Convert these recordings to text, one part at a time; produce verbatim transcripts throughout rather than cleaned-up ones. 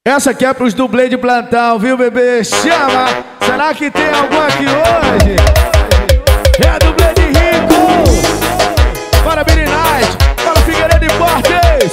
Essa aqui é pros dublês de plantão, viu, bebê? Chama! Será que tem algum aqui hoje? É dublê de rico! Para Billy Knight, para Figueiredo e Fortes.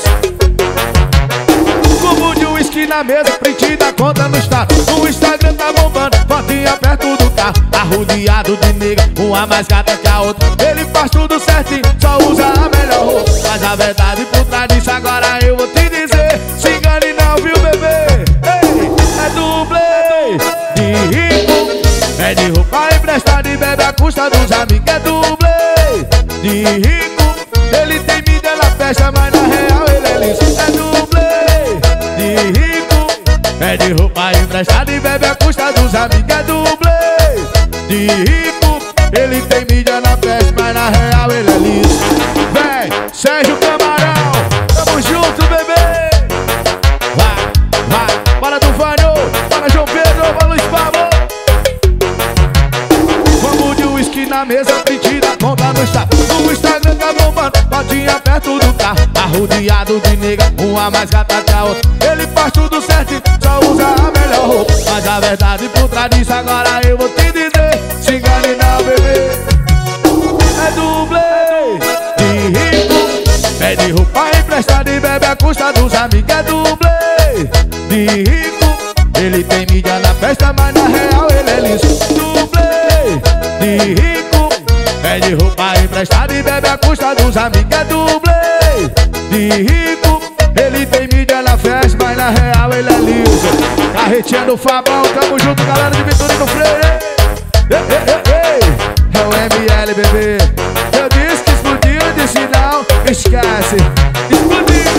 Cubo de uísque na mesa, print da conta no estado. O Instagram tá bombando, fotinha perto do carro. Arrodeado de nega, uma mais gata que a outra. Ele faz tudo certinho, só usa a melhor roupa. Mas a verdade por trás disso agora eu vou te dizer. Se engane não, viu, bebê? Ei, é dublê de rico. É de roupa emprestada e bebe à custa dos amigos. É dublê de rico. Ele tem mídia na festa, mas na real ele é liso. É dublê de rico. É de roupa emprestada e bebe à custa dos amigos. É dublê de rico. Ele tem mídia na festa, mas na real ele é liso. Vem, Sérgio Camarão, tamo junto, bebê. Vai, vai, bora do Vanho, bora João Pedro, bora Luiz Pablo. Vamos de uísque na mesa, print da conta no estado. No Instagram tá bombando, fotinha perto do carro. Arrodeado de nega, uma mais gata que a outra. Ele faz tudo certinho, só usa a melhor roupa. Mas a verdade por trás disso agora eu vou te dizer. Se engane não, bebê. É dublê de rico. Pede roupa emprestada e bebe à custa dos amigos. É dublê de rico. Ele tem mídia na festa, mas na real ele é liso. Dublê de rico. Pede roupa emprestada e bebe à custa dos amigos. É dublê de rico. Ele tem mídia na festa, mas na real ele é liso. Carretinha do Fabão, tamo junto, galera de Vitorino Freire. Ei, ei, ei, ei. É o M L, bebê. Eu disse que explodiu, eu disse não, esquece. Explodiu.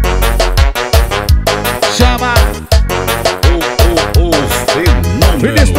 Chama O, o, o fenômeno.